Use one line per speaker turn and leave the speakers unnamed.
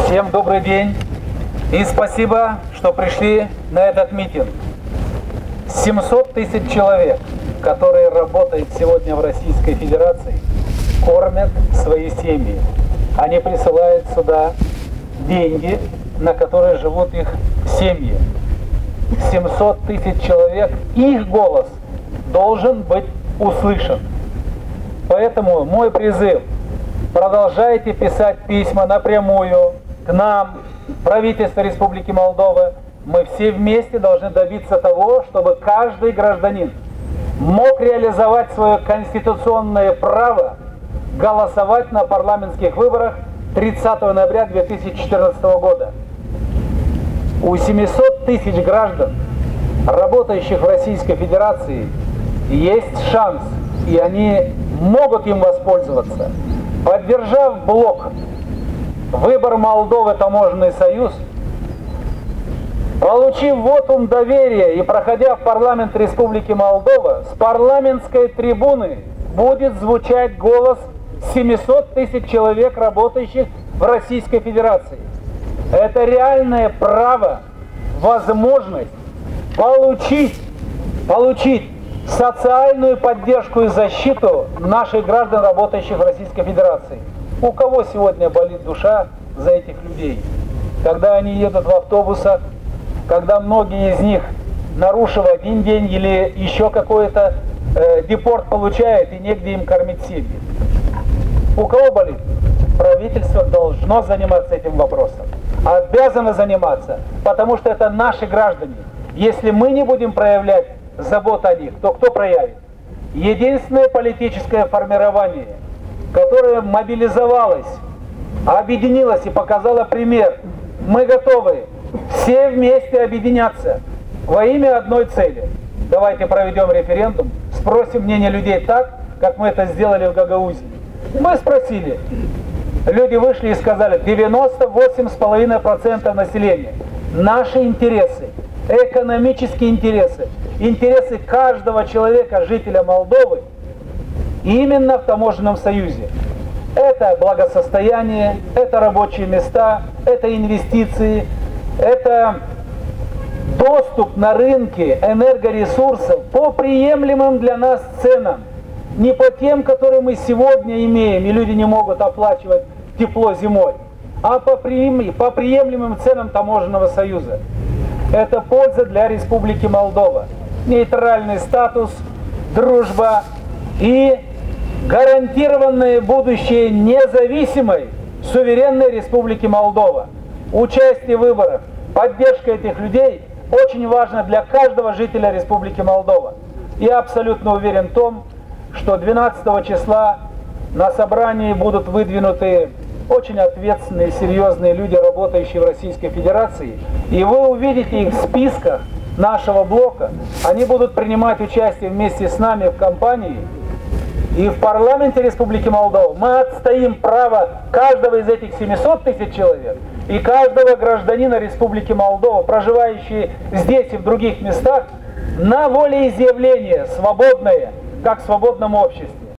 Всем добрый день и спасибо, что пришли на этот митинг. 700 тысяч человек, которые работают сегодня в Российской Федерации, кормят свои семьи. Они присылают сюда деньги, на которые живут их семьи. 700 тысяч человек, их голос должен быть услышан. Поэтому мой призыв: продолжайте писать письма напрямую к нам, правительство Республики Молдова. Мы все вместе должны добиться того, чтобы каждый гражданин мог реализовать свое конституционное право голосовать на парламентских выборах 30 ноября 2014 года. У 700 тысяч граждан, работающих в Российской Федерации, есть шанс, и они могут им воспользоваться. Поддержав блок «Выбор Молдовы. Таможенный союз», получив вотум доверия и проходя в парламент Республики Молдова, с парламентской трибуны будет звучать голос 700 тысяч человек, работающих в Российской Федерации. Это реальное право, возможность получить социальную поддержку и защиту наших граждан, работающих в Российской Федерации. У кого сегодня болит душа за этих людей? Когда они едут в автобусах, когда многие из них, нарушив один день или еще какой-то депорт получают, и негде им кормить семьи. У кого болит? Правительство должно заниматься этим вопросом. Обязано заниматься, потому что это наши граждане. Если мы не будем проявлять заботу о них, то кто проявит? Единственное политическое формирование, которое мобилизовалось, объединилось и показало пример. Мы готовы все вместе объединяться во имя одной цели. Давайте проведем референдум, спросим мнение людей так, как мы это сделали в Гагаузии. Мы спросили, люди вышли и сказали: 98,5% населения. Наши интересы, экономические интересы, интересы каждого человека, жителя Молдовы, именно в таможенном союзе. Это благосостояние, это рабочие места, это инвестиции, это доступ на рынки энергоресурсов по приемлемым для нас ценам. Не по тем, которые мы сегодня имеем, и люди не могут оплачивать тепло зимой, а по приемлемым ценам таможенного союза. Это польза для Республики Молдова. Нейтральный статус, дружба и гарантированное будущее независимой, суверенной Республики Молдова. Участие в выборах, поддержка этих людей очень важна для каждого жителя Республики Молдова. Я абсолютно уверен в том, что 12 числа на собрании будут выдвинуты очень ответственные, серьезные люди, работающие в Российской Федерации. И вы увидите их в списках нашего блока. Они будут принимать участие вместе с нами в кампании. И в парламенте Республики Молдова мы отстоим право каждого из этих 700 тысяч человек и каждого гражданина Республики Молдова, проживающий здесь и в других местах, на волеизъявление свободное, как в свободном обществе.